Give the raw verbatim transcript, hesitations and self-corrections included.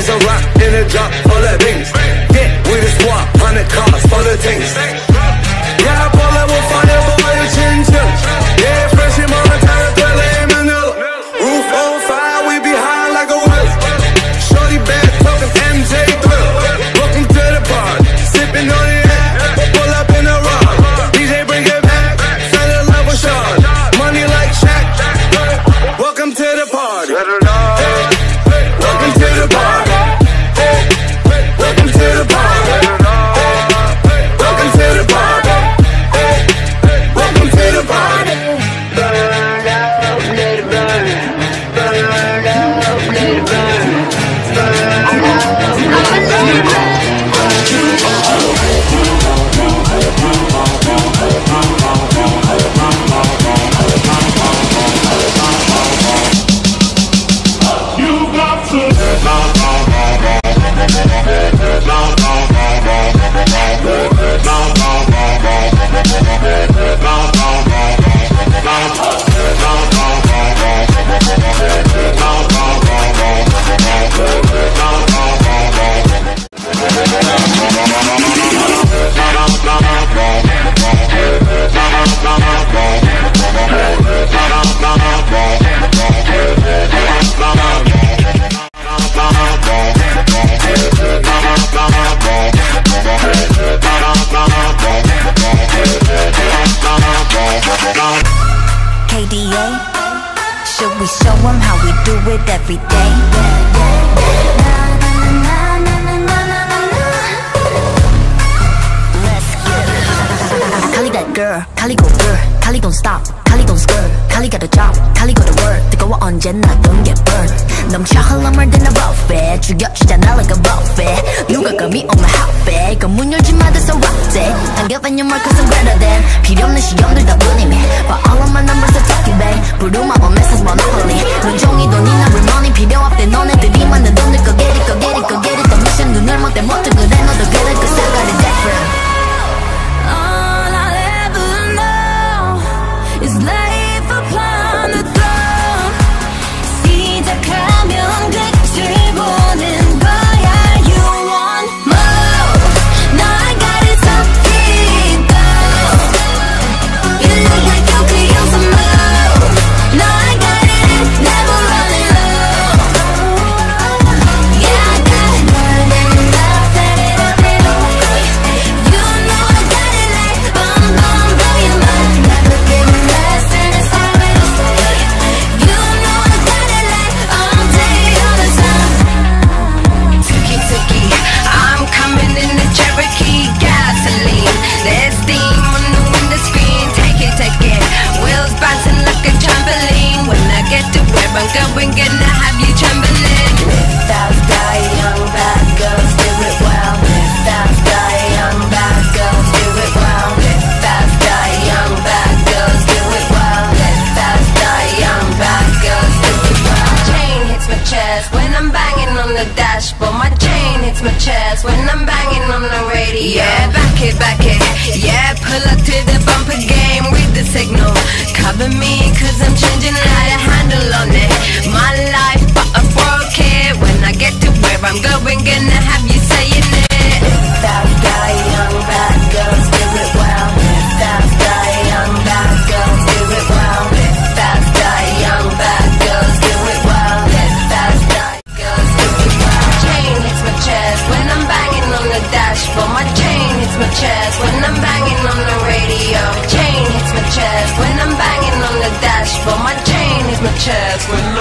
It's a rock in a drop full of things. Yeah, we the squad, hundred cars full of things. Yeah, I pull up with fire, boy, and chinchilla. Yeah, fresh in Montana, Thriller in Manila. Roof on fire, we be high like a whale. Shorty bad, talking M J Thrill. Welcome to the party, sipping on the air. Pull up in a rock, D J bring it back. Fell in love with Sean, money like Shaq. Welcome to the party. Welcome to the party. Welcome to the party. Welcome to the party. Welcome to the party. Burn up, let it burn. Burn up, let it burn. Burn up, let it burn. K D A, should we show them how we do it every day? Let's get it. Kali that girl, Kali go girl, Kali don't stop, Kali don't skirt, Kali got a job, Kali go to work. 뜨거워 언제나 don't get burned. 넘쳐 흘러물 than a buffet, 죽여주잖아 like a buffet. 누가 감히 on my hotbed, 그 문 열지 마 that's a rock day. I'm giving you more cause I'm greater than. 필요 없는 시험들 다 뿐이네. But all of my numbers are talking bang. 부루마법 message monopoly. 온종일 돈이나 real money 필요 없대. 너네들이 만든 돈을 go get it, go get it, go get it. 더 미션 눈을 못 떼 못 뜨 그래 너도 그래 cause I got it different. All I'll ever know is life upon the throne. 시작하면 끝을 보는 거야. You want more? No, I got it so deep down. You look like you could use some more. No, I got it, never running low. Yeah, I got more than enough, set it up and over. You know I got it like bum bum blow your mind. Never getting less and it's already straight. You know I got it like all day, all the time. Tiki tiki, I'm coming in the Cherokee gasoline. There's steam on the window screen. Take it, take it. Wheels bouncing like a trampoline. When I get to where I'm going, gonna have you trembling. Live fast, die young, bad girls do it well. Live fast, die young, bad girls do it well. Live fast, die young, bad girls do it well. Live fast, die young, bad girls do it well. Chain hits my chest when I'm banging on the dashboard. My chain hits my chest when I'm banging on the radio. Yeah, back it, back it. Yeah, pull up to the bumper game with the signal. Cover me cause I'm changing how to handle on it. My life but I broke it. When I get to where I'm going, gonna have you saying it. Live fast, die young, bad girls do it well. Live fast, die young, bad girls do it well. Live fast, die young, bad girls do it well. Live fast, die girls do it well. Chain hits my chest when I'm banging on the dashboard. My chain hits my chest when I'm banging on the radio. Chain hits my chest when I'm banging on the dashboard. My chain hits my chest when